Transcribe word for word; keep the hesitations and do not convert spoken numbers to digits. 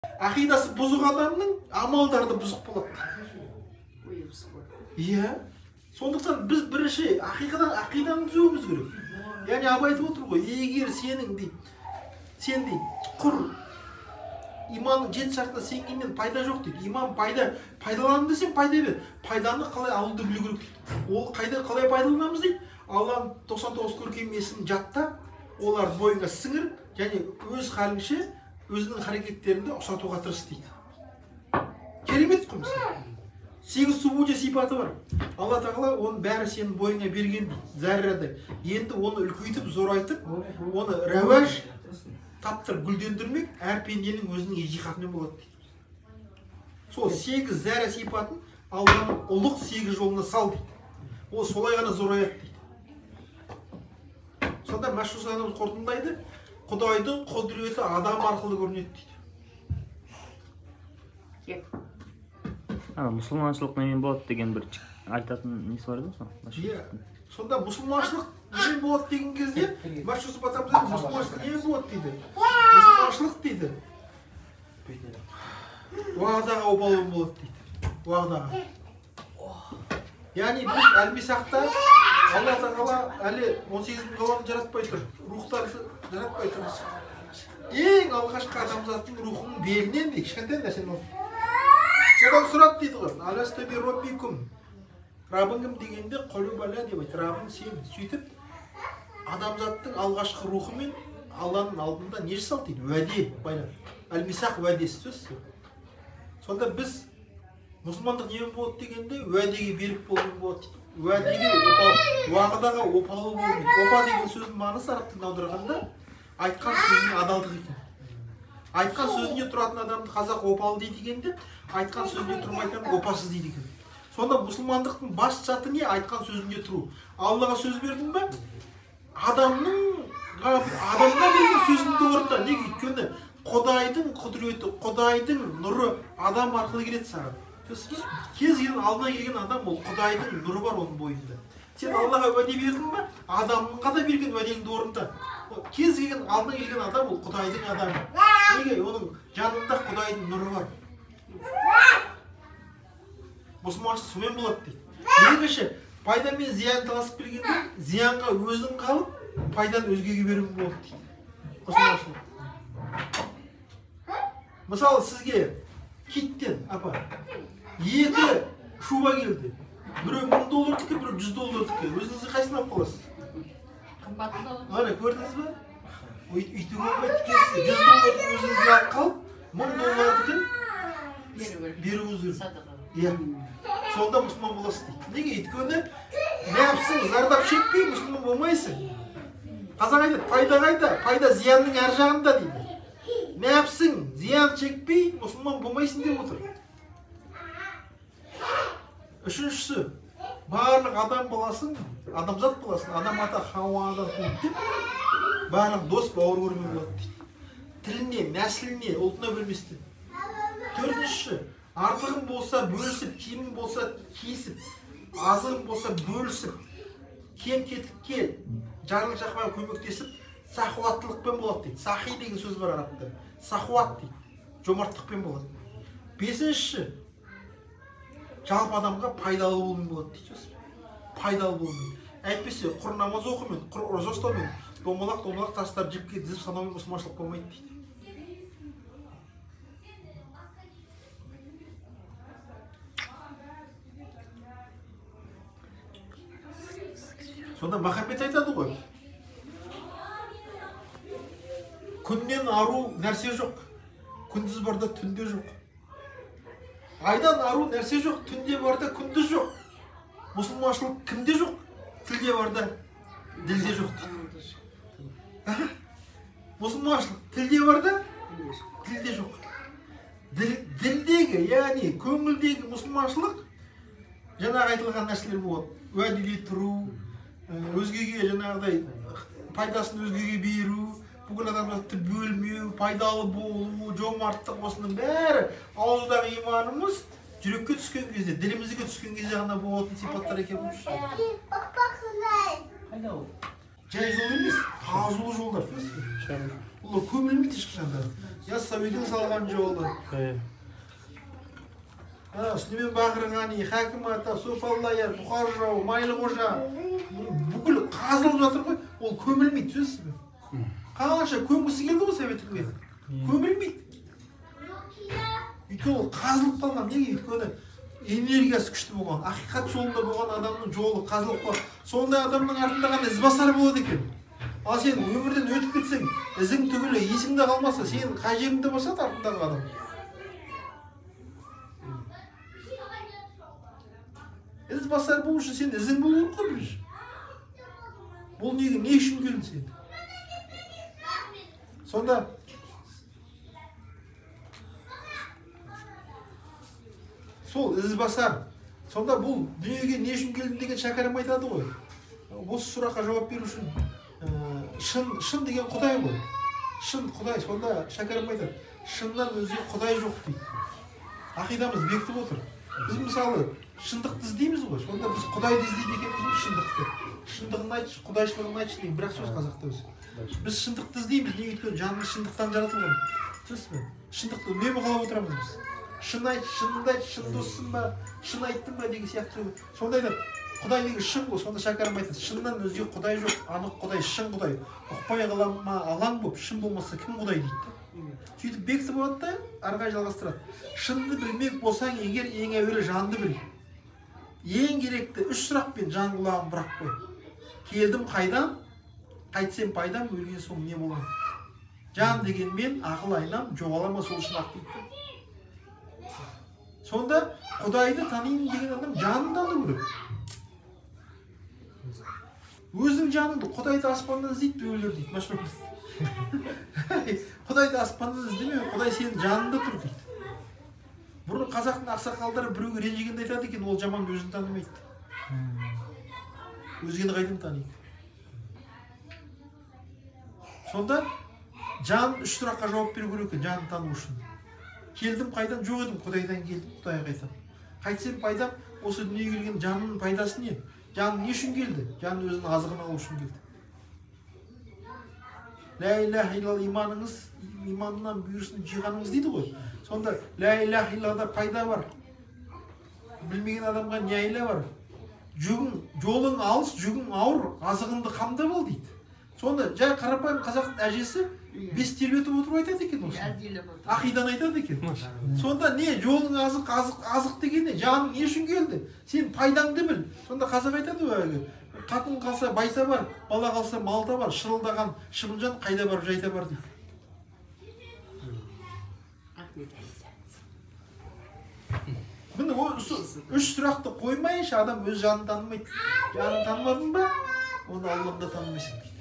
Ақидасы бұзық адамның амалдары да бұзық болады. Иә. Сондықтан біз бірінші ақиқадан ақиданы түзеуіміз керек. Яғни Абай айтып отыр ғой, егер сенің дейді, сен дейді, құр иманның жеті шартына сенгеннен пайда жоқ дейді. Иман пайда, пайдаланым десең пайда бер. Пайданы қалай алуды білу керек дейді. Ол қайда қалай пайдаланамыз дейді. Алланың тоқсан тоғыз көркем есімін жатта, олар бойыңа сіңір, және өз халіңше өзінің харекеттерінде ұқсатуға тырыс дейді. Керемет қой мысалы. Сегіз субудия сипаты бар. Алла тағала оның бәрі сенің бойыңа берген дейді, зәррадай. Енді оны үлкейтіп, зорайтып, оны рәуәж таптыр гүлдендірмек әр пенденің өзінің ижтихатымен болады дейді. Сол сегіз зәрра сипатын Алланың ұлық сегіз жолына сал дейді. Ол солай ғана зораяды дейді. Сонда Мәшһүр Сағадиев қорытындылайды, Құдайдың құдіреті адам арқылы көрінеді дейді. Мұсылманшылық немен болады деген бір айтатын несі бар да сол? Иә. Сонда мұсылманшылық немен болады деген кезде Мәшһүр Сағадиев айтады, мұсылманшылық немен болады дейді. Мұсылманшылық дейді. Уағдаға обалуын болады дейді. Уағдаға. Яғни біз Әл-Мисақта Алла тағала әлі он сегіз мың ғаламды жаратпай тұр, рухтарды жаратпай тұр. Ең алғашқы адамзаттың рухының белінен дейді, кішкентай нәрсені ол. Содан сұрап дейді ғой, аласты би роббикум. Раббың кім дегенде қолу бәлә деп айтты, Раббың сен. Сөйтіп, адамзаттың алғашқы рухымен Алланың алдында не жасалды дейді, уәде байлап. Әл-Мисақ уәдесі сөз. Сонда біз мұсылмандық немен болады дегенде уәдеге берік болумен болады дейді. Уәдеге опал, уағдаға опалы болумен. Опа деген сөздің мағынасы араб тіліне аударғанда айтқан сөзіне адалдық екен. Айтқан сөзіне тұратын адамды қазақ опалы дейді дегенде, айтқан сөзіне тұрмайтын опасыз дейді екен. Сонда мұсылмандықтың бас шарты не? Айтқан сөзінде тұру. Аллаға сөз бердің бе? Адамның адамға берген сөзінде орында. Неге? Өйткені Құдайдың құдіреті, Құдайдың нұры адам арқылы келеді саған. Кез келген алдына келген адам, ол Құдайдың нұры бар оның бойында. Сен Аллаға уәде бердің бе? Адамға да берген уәдеңді орында. Кез келген алдына келген адам, ол Құдайдың адамы. Неге? Оның жанында Құдайдың нұры бар. Мұсылманшылық сумен болады дейді. Екінші, пайда мен зиян таласып келгенде, зиянға өзің қалып, пайданы өзгеге беруің болады дейді. Мұсылманшылық. Мысалы, сізге киттен, апа, екі шуба келді. Біреу мың доллардікі, біреу жүз доллардікі. Өзіңізге қайсыны алып қаласыз? Қымбатын доллар. Ана, көрдіңіз бе? Үйтіп болмайды, кесіз. жүз долларды өзіңізге алып қалып, мың доллардікін беруіңіз керек. Иә. Сонда мұсылман боласыз дейді. Неге? Өйткені нәпсің зардап шекпей мұсылман болмайсың. Қазақ айтады, пайда қайда? Пайда зиянның әр жағында дейді. Нәпсің зиян шекпей мұсылман болмайсың деп отыр. Үшіншісі, барлық адам баласын, адамзат баласын, адам ата Хауадан туып деп, барлық дос бауыр көрмен болады дейді. Тіліне, нәсіліне, ұлтына бөлместен. Төртіншісі, артығың болса бөлісіп, киімің болса киісіп, азығың болса бөлісіп, кем кетікке жарлық жақпай көмектесіп, сахуаттылықпен болады дейді. Сахи деген сөз бар арабта. Сахуат дейді. Жомарттықпен болады. Бесіншісі, жалпы адамға пайдалы болумен болады дейді. Пайдалы болумен. Әйтпесе, құр намаз оқумен, құр ораза ұстаумен, домалақ-домалақ тастар жіпке дізіп санаумен мұсылманшылық болмайды дейді. Сонда Махамбет айтады ғой, күннен ару нәрсе жоқ, күндіз барда түнде жоқ. Айдан ару нәрсе жоқ, түнде барда күндіз жоқ. Мұсылманшылық кімде жоқ, тілде барда ділде жоқ дейді. Мұсылманшылық тілде барда ділде жоқ. Ділдегі, яғни көңілдегі мұсылманшылық жаңағы айтылған нәрселер болады. Уәдеде тұру, өзгеге жаңағыдай пайдасын өзгеге беру, бүкіл адамзатты бөлмеу, пайдалы болу, жомарттық, осының бәрі ауыздағы иманымыз жүрекке түскен кезде, ділімізге түскен кезде ғана болатын сипаттар екен. Жай жол емес, тазылы жолдар. Бұл көмілмейді ешқашанда. Яссауидің салған жолы. Сүлеймен Бақырғани, Хакім Ата, Софаллаяр, Бұқар жырау, Майлы қожа бүкіл қазылып жатыр ғой, ол көмілмейді, түсінесіз бе? Қанша көмгісі келді ғой Совет үкіметі. Көмілмейді. Өйткені ол қазылып қалған. Неге? Өйткені энергиясы күшті болған, ақиқат жолында болған адамның жолы қазылып қалған. Сондай адамның артында ғана ізбасар болады екен. Ал сен өмірден өтіп кетсең, ізің түгілі, есіңде қалмаса, сен қай жеріңде болса артындағы адам. Ізбасар болу үшін сен ізің болу керек қой бірінші. Бұл неге, не үшін келдің сен? Сонда сол ізбасар. Сонда бұл дүниеге не үшін келдің деген шәкәрім айтады ғой. Осы сұраққа жауап беру үшін шын, шын деген Құдай ғой. Шын Құдай. Сонда шәкәрім айтады, шыннан өзге Құдай жоқ дейді. Ақидамыз бекітіп отыр. Біз мысалы шындықты іздейміз ғой. Сонда біз Құдайды іздейді екенбіз, шындықты. Шындығын айтшы, Құдайшылығын айтшы деген бір-ақ сөз қазақта өзі. Біз шындықты іздейміз, неге өйткені жанымыз шындықтан жаратылған. Түсінесіз бе? Шындықты үнемі қалап отырамыз біз. Шын айт, шыныңды айт, шын доссың ба, шын айттың ба деген сияқты. Сонда айтады, Құдай деген шын ғой. Сонда шәкәрім айтады, шыннан өзге Құдай жоқ, анық Құдай, шын Құдай. Ұқпай қалама алаң болып, шын болмаса кім Құдай дейді. Сөйтіп бекітіп алады да, ары қарай жалғастырады. Шынды білмек болсаң егер, ең әуелі жанды біл. Ең керекті үш сұрақпен жан құлағын бұрақ қой. Келдім қайдан, қайтсем пайдам, өлген соң не болам? Жан дегенмен ақыл айнам, жоғалама сол үшін ақ дейді. Сонда Құдайды танимын деген адам жанын тану керек. Өзің жаныңды, Құдайды аспаннан іздейді, өлер дейді. Машмақыз. Құдайды аспаннан іздеме, Құдай сенің жанында тұр дейді. Бұрын қазақтың ақсақалдары біреуге ренжігенде айтады екен, ол жаман өзін танымайды. Өзгені қайдан таниды? Сонда жан үш сұраққа жауап беру керек екен, жанын тану үшін. Келдім қайдан? Жоқ едім, Құдайдан келдім, Құдайға қайтам. Қайтсем пайдам, осы дүниеге келген жанның пайдасы не? Жан не үшін келді? Жан өзінің азығын алу үшін келді. Лә иләһә илlallah иманыңыз, иманынан бұйырсын жиғаныңыз дейді ғой. Сонда лә иләһә илlallah пайда бар. Білмеген адамға не айла бар? Жүгің, жолың алыс, жүгің ауыр, азығыңды қамдап ал дейді. Сонда жай қарапайым қазақтың әжесі бес тербетіп отырып айтады екен осы. Ақидан айтады екен. Сонда не, жолың азық, азық, азық деген не? Жаның не үшін келді? Сен пайдаңды біл. Сонда қазақ айтады ғой, қатын қалса байта бар, бала қалса малта бар, шырылдаған шыбынжан қайда барып жайта бар дейді. Міне үш сұрақты қоймайынша адам өз жанын танымайды. Жанын танымадың ба, оны Алланы да танымайсың дейді.